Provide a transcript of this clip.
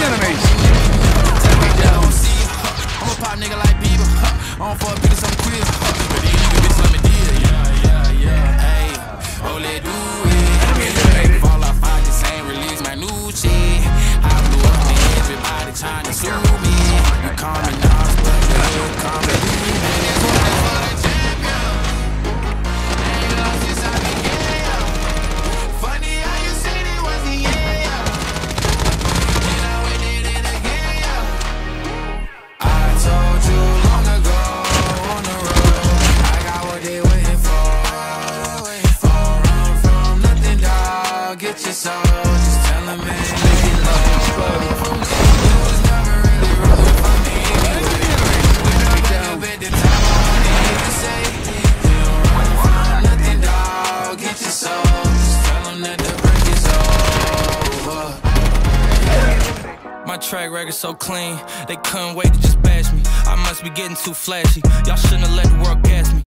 enemies. I'm a pop nigga like Bieber. I don't fuck bitches, I'm queer. But these niggas bitch let me deal. Yeah. Hey, oh, let do it. Fall off, I just ain't release my new shit. I blew up and everybody trying to sue me. You call me Nas, but you call me Funny how you said it was the end. And I went in it again. I told you long ago on the road, I got what they waiting for. Don't run from nothing, dog. Get your soul, just tell them it ain't love. You was never really rolling for me. When I wake up at the top, I need to say, you don't run from nothing, dog. Get your soul, just tell them that the break is over. My track record so clean, they couldn't wait to just bash me. I must be getting too flashy. Y'all shouldn't have let the world gas me.